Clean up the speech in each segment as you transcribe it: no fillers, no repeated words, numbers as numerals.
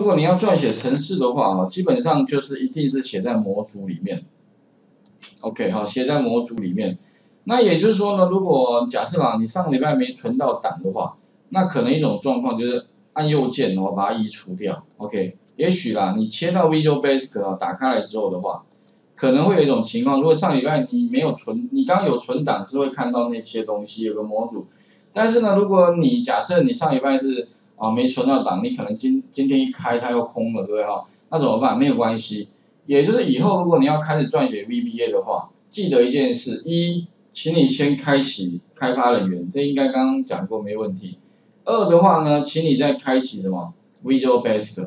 果你要撰写程式的话，基本上就是一定是写在模组里面。OK， 好，写在模组里面。那也就是说呢，如果假设你上个礼拜没存到档的话，那可能一种状况就是按右键把它移除掉。OK， 也许你切到 Visual Basic 打开来之后的话，可能会有一种情况，如果上礼拜你没有存，你刚刚有存档是会看到那些东西，有个模组。但是呢，如果你假设你上礼拜是没存到档，你可能今天一开它又空了，对不对那怎么办？没有关系，也就是以后如果你要开始撰写 VBA 的话，记得一件事：一，请你先开启开发人员，这应该刚刚讲过没问题。二的话呢，请你再开启什么 Visual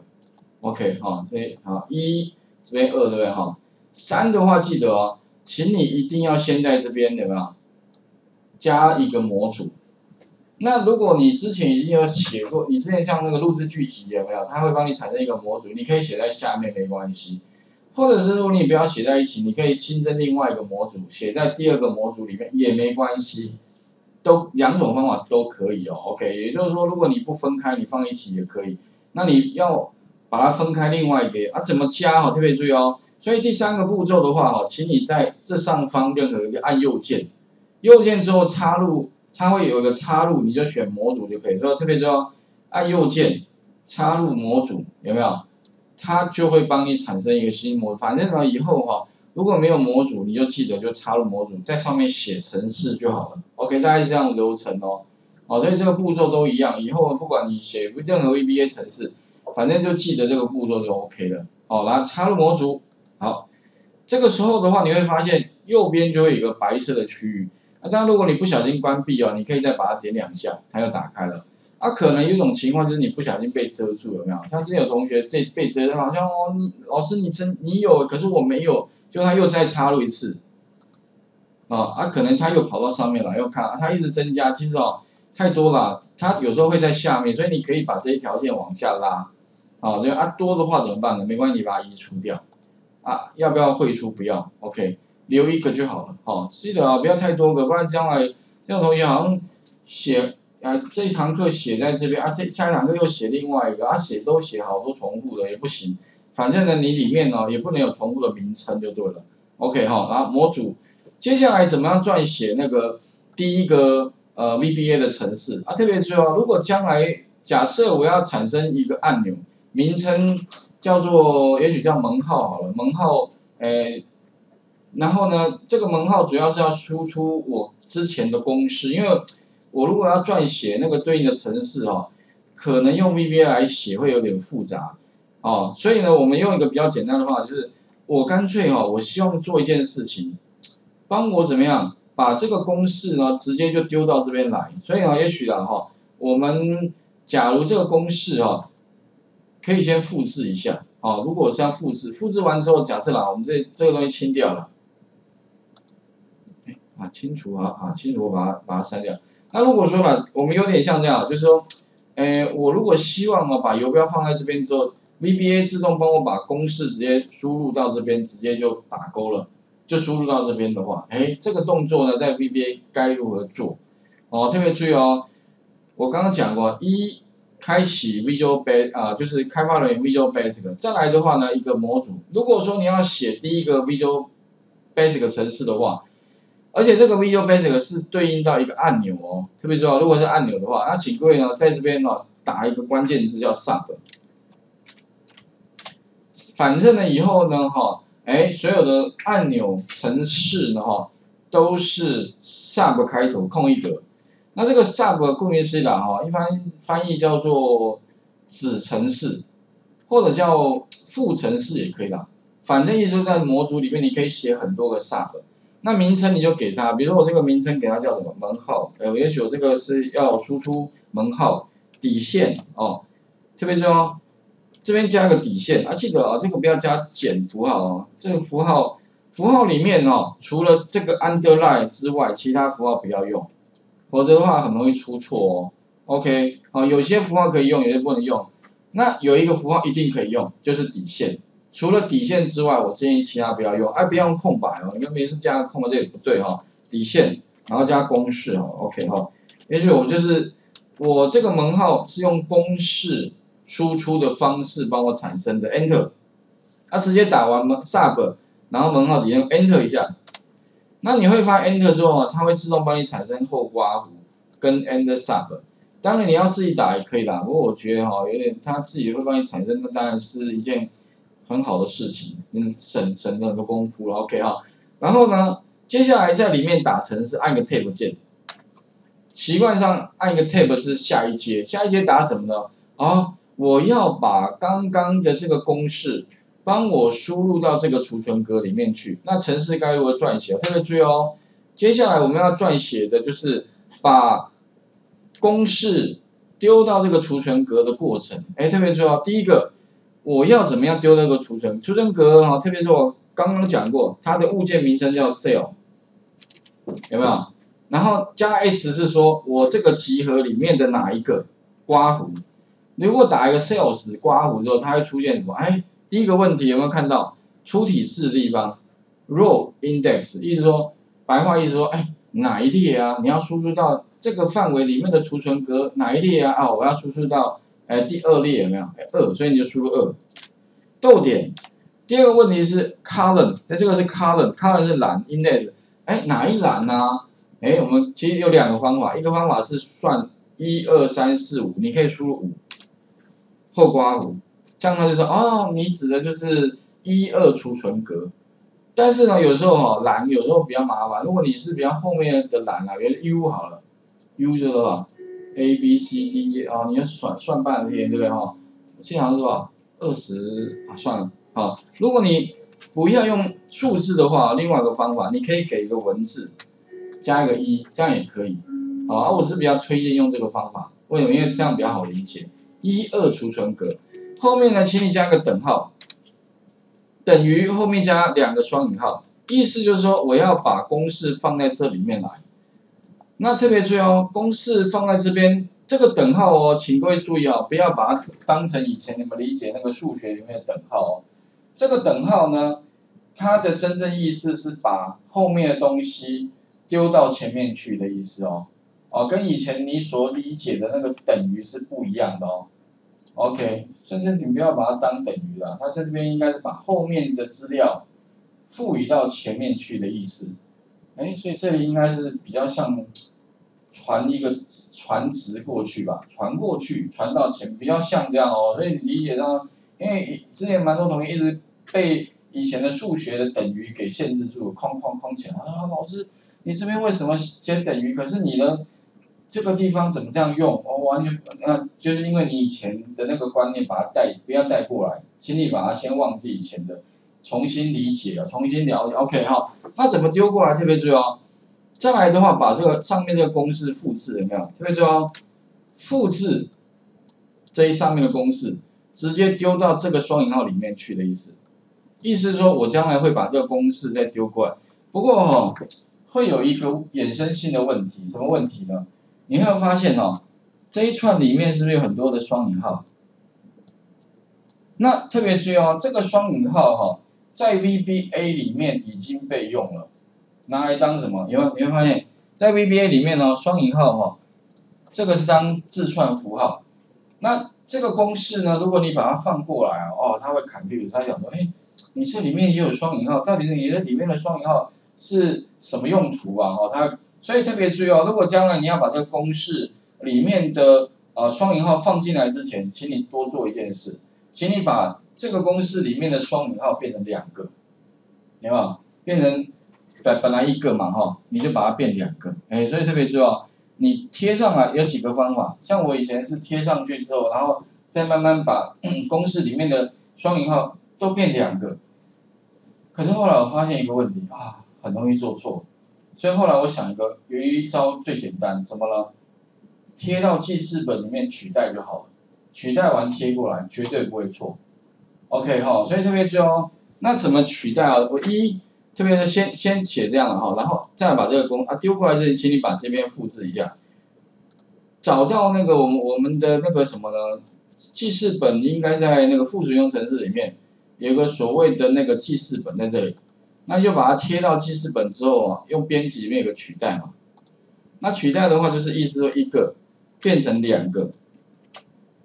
Basic。OK 所以一这边二对不对三的话记得请你一定要先在这边有没有加一个模组。那如果你之前已经有写过，你之前像那个录制剧集有没有？它会帮你产生一个模组，你可以写在下面没关系。或者是如果你不要写在一起，你可以新增另外一个模组，写在第二个模组里面也没关系，两种方法都可以OK， 也就是说，如果你不分开，你放一起也可以。那你要把它分开，另外一个怎么加特别注意所以第三个步骤的话请你在这上方任何一个按右键，右键之后插入。它会有一个插入，你就选模组就可以。所以特别按右键插入模组，有没有？它就会帮你产生一个新模组。反正以后如果没有模组，你就记得就插入模组，在上面写程式就好了。OK， 大概是这样的流程所以这个步骤都一样。以后不管你写任何 VBA 程式，反正就记得这个步骤就 OK 了。然后插入模组，好，这个时候的话你会发现右边就会有一个白色的区域。当然，如果你不小心关闭你可以再把它点2下，它就打开了。可能有一种情况就是你不小心被遮住，有没有？像之前有同学被遮，好像老师你有，可是我没有，就他又再插入一次，可能他又跑到上面来，又看他一直增加，其实太多了，他有时候会在下面，所以你可以把这一条线往下拉，这样多的话怎么办呢？没关系，你把它移除掉，要不要汇出？不要 ，OK。留一个就好了，记得不要太多个，不然将来这种同学好像写这一堂课写在这边下一堂课又写另外一个都写好多重复的也不行，反正呢你里面也不能有重复的名称就对了 ，OK 然后模组，接下来怎么样撰写那个第一个VBA 的程式特别注意如果将来假设我要产生一个按钮，名称叫做也许叫门号好了，门号然后呢，这个门号主要是要输出我之前的公式，因为我如果要撰写那个对应的程式可能用 VBA 来写会有点复杂所以呢，我们用一个比较简单的方法，就是我干脆我希望做一件事情，帮我怎么样把这个公式呢直接就丢到这边来，所以也许我们假如这个公式可以先复制一下如果是要复制完之后，假设我们这个东西清掉了。清除清除我把它删掉。那如果说我们有点像这样，就是说，我如果希望把游标放在这边之后 ，VBA 自动帮我把公式直接输入到这边，直接就打勾了，就输入到这边的话，这个动作呢，在 VBA 该如何做？特别注意我刚刚讲过，开启 Visual Basic 就是开发人员 Visual Basic， 再来的话呢，一个模组。如果说你要写第一个 Visual Basic 程式的话，而且这个 Visual Basic 是对应到一个按钮特别重要。如果是按钮的话，那请各位呢在这边打一个关键字叫 Sub。反正呢以后呢所有的按钮程式呢都是 Sub 开头空一格。那这个 Sub 顾名思义一般翻译叫做子程式，或者叫副程式也可以反正意思就在模组里面你可以写很多个 Sub。那名称你就给它，比如说我这个名称给它叫什么门号，也许我这个是要输出门号底线特别重要，这边加个底线记得这个不要加减符号这个符号里面除了这个 underline 之外，其他符号不要用，否则的话很容易出错OK 有些符号可以用，有些不能用。那有一个符号一定可以用，就是底线。除了底线之外，我建议其他不要用，不要用空白你看每次加空白这里不对底线，然后加公式OK 也许我这个门号是用公式输出的方式帮我产生的 Enter， 直接打完sub， 然后门号底下 Enter 一下，那你会发现 Enter 之后它会自动帮你产生后刮弧跟 Enter sub。当然你要自己打也可以啦，不过我觉得有点它自己会帮你产生，那当然是一件很好的事情，省了很多功夫了 ，OK 哈。然后呢，接下来在里面打程式，按个 Tab 键，习惯上按一个 Tab 是下一阶，下一阶打什么呢？我要把刚刚的这个公式帮我输入到这个储存格里面去，那程式该如何撰写？特别注意哦，接下来我们要撰写的就是把公式丢到这个储存格的过程，特别注意哦。第一个，我要怎么样丢那个储存格特别是我刚刚讲过，它的物件名称叫 cell， 有没有？然后加 s 是说我这个集合里面的哪一个刮弧？如果打一个 sales 刮弧之后，它会出现什么？第一个问题有没有看到出体式的地方 row index， 意思说白话意思说，哪一列啊？你要输出到这个范围里面的储存格哪一列啊？我要输出到第2列有没有？2，所以你就输入2。逗点。第二个问题是 column， 这个是 column 是栏 index， 哪一栏呢？我们其实有2个方法，一个方法是算1、2、3、4、5，你可以输入5后刮弧，这样它就说你指的就是1、2储存格。但是呢，有时候栏有时候比较麻烦，如果你是比较后面的栏比如 U 好了 ，U 就是A B C D E 你要算半天，对不对现在好像是20算了如果你不要用数字的话，另外一个方法，你可以给一个文字，加一个1，这样也可以我是比较推荐用这个方法，为什么？因为这样比较好理解。1、2储存格后面呢，请你加个等号，等于后面加2个双引号，意思就是说我要把公式放在这里面来。那特别注意公式放在这边，这个等号请各位注意不要把它当成以前你们理解那个数学里面的等号这个等号呢，它的真正意思是把后面的东西丢到前面去的意思跟以前你所理解的那个等于是不一样的OK， 甚至你不要把它当等于啦，它在这边应该是把后面的资料赋予到前面去的意思。所以这里应该是比较像传一个传值过去吧，传过去，传到前，比较像这样所以你理解到，因为之前蛮多同学一直被以前的数学的等于给限制住，框起来老师，你这边为什么先等于？可是你的这个地方怎么这样用？完全就是因为你以前的那个观念把它不要带过来，请你把它先忘记以前的，重新理解重新了解。OK 那怎么丢过来？特别注意再来的话，把这个上面这个公式复制有没有？特别注意复制这一上面的公式，直接丢到这个双引号里面去的意思。意思是说我将来会把这个公式再丢过来，不过会有一个衍生性的问题，什么问题呢？你会发现这一串里面是不是有很多的双引号？那特别注意这个双引号在 VBA 里面已经被用了，拿来当什么？你会发现，在 VBA 里面双引号这个是当字串符号。那这个公式呢，如果你把它放过来它会 confuse， 它想说，你这里面也有双引号，到底你这里面的双引号是什么用途所以特别注意如果将来你要把这个公式里面的双引号放进来之前，请你多做一件事，请你把这个公式里面的双引号变成2个，有没有？变成本来1个嘛你就把它变2个，所以特别注意你贴上来有几个方法，像我以前是贴上去之后，然后再慢慢把公式里面的双引号都变2个，可是后来我发现一个问题很容易做错。所以后来我想有一招最简单，什么呢？贴到记事本里面取代就好了，取代完贴过来，绝对不会错。OK 所以特别注意那怎么取代我特别是先写这样了然后再把这个丢过来之前，请你把这边复制一下，找到那个我们的那个什么呢？记事本应该在那个附属应用程式里面有个所谓的那个记事本在这里。那就把它贴到记事本之后用编辑里面有个取代嘛。那取代的话就是意思说1个变成2个，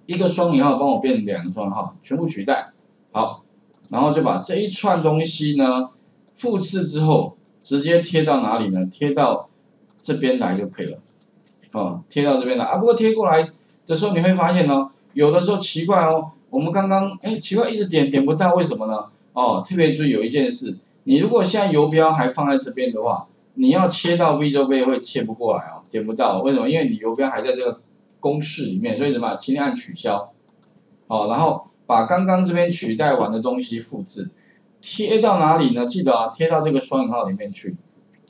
一个双引号帮我变2个双引号，全部取代。好，然后就把这一串东西呢复制之后，直接贴到哪里呢？贴到这边来就可以了。贴到这边来啊。不过贴过来的时候，你会发现哦，有的时候奇怪哦，我们刚刚奇怪一直点不到，为什么呢？特别注意有一件事，你如果现在游标还放在这边的话，你要切到 Visual Basic 会切不过来哦，点不到，为什么？因为你游标还在这个公式里面，所以怎么？请你按取消，然后把刚刚这边取代完的东西复制，贴到哪里呢？记得贴到这个双引号里面去。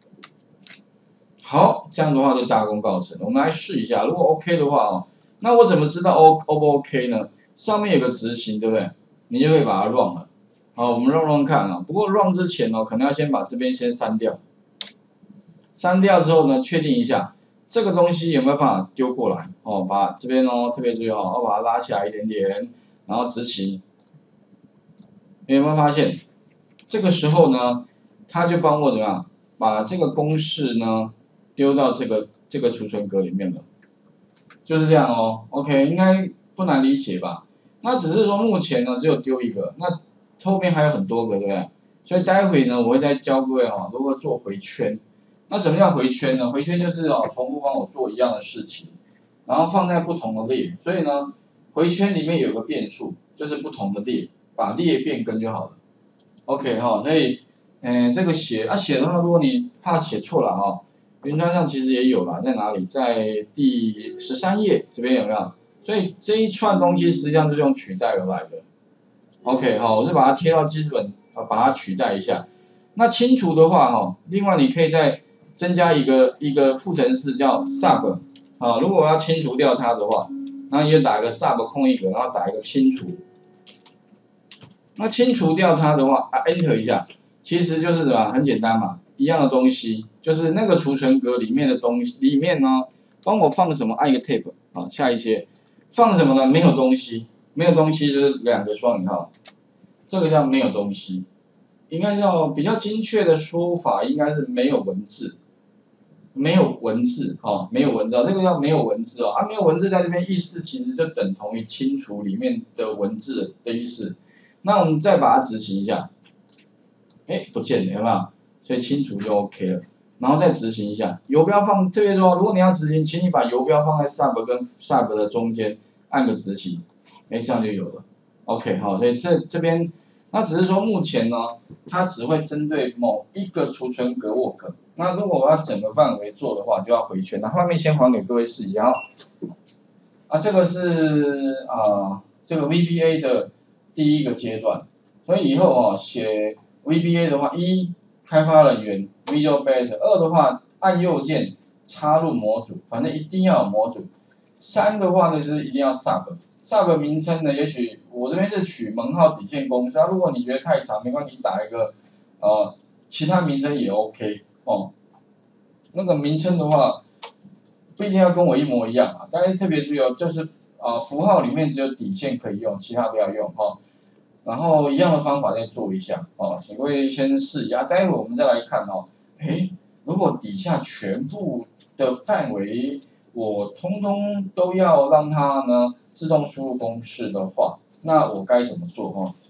好，这样的话就大功告成。我们来试一下，如果 OK 的话那我怎么知道 O 不 OK 呢？上面有个执行，对不对？你就可以把它 run 了。好，我们 run 看啊。不过 run 之前可能要先把这边先删掉。删掉之后呢，确定一下这个东西有没有办法丢过来。把这边特别注意要把它拉起来一点点，然后执行。有没有发现？这个时候呢，它就帮我怎么样？把这个公式呢丢到这个储存格里面了。就是这样OK， 应该不难理解吧？那只是说目前呢只有丢一个，那后面还有很多个，对不对？所以待会呢我会再教各位如何做回圈。那什么叫回圈呢？回圈就是重复帮我做一样的事情，然后放在不同的列。所以呢，回圈里面有个变数，就是不同的列，把列变更就好了。OK 所以这个写的话，如果你怕写错了云端上其实也有啦，在哪里？在第13页这边有没有？所以这一串东西实际上就是用取代而来的。OK 我是把它贴到记事本把它取代一下。那清除的话另外你可以再增加一个副程式叫 sub 如果我要清除掉它的话，那你就打一个 sub 空一格，然后打一个清除。那清除掉它的话，Enter 一下，其实就是什么？很简单嘛，一样的东西，就是那个储存格里面的东西里面呢，帮我放什么？按一个 Tab 下一些，放什么呢？没有东西，没有东西就是2个双引号，这个叫没有东西，应该是比较精确的说法，应该是没有文字，没有文字没有文字这个叫没有文字没有文字在这边意思其实就等同于清除里面的文字的意思。那我们再把它执行一下，不见了，有没有？所以清除就 OK 了，然后再执行一下，游标放这边说，如果你要执行，请你把游标放在 sub 跟 sub 的中间，按个执行，这样就有了。OK 所以这边，那只是说目前呢，它只会针对某一个储存格 work。那如果我要整个范围做的话，就要回圈。那画面先还给各位试一下这个是这个 VBA 的第一个阶段，所以以后写 VBA 的话，开发人员 Visual Basic， 2的话按右键插入模组，反正一定要有模组。3的话呢就是一定要 sub 名称呢，也许我这边是取门号底线公式，如果你觉得太长没关系，你打一个其他名称也 OK 那个名称的话不一定要跟我一模一样但是特别注意就是符号里面只有底线可以用，其他不要用然后一样的方法再做一下请各位先试一下，待会我们再来看如果底下全部的范围我通通都要让它呢自动输入公式的话，那我该怎么做